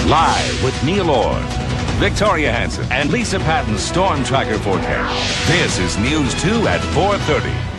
Live with Neil Orr, Victoria Hansen, and Lisa Patton's Storm Tracker forecast. This is News 2 at 4:30.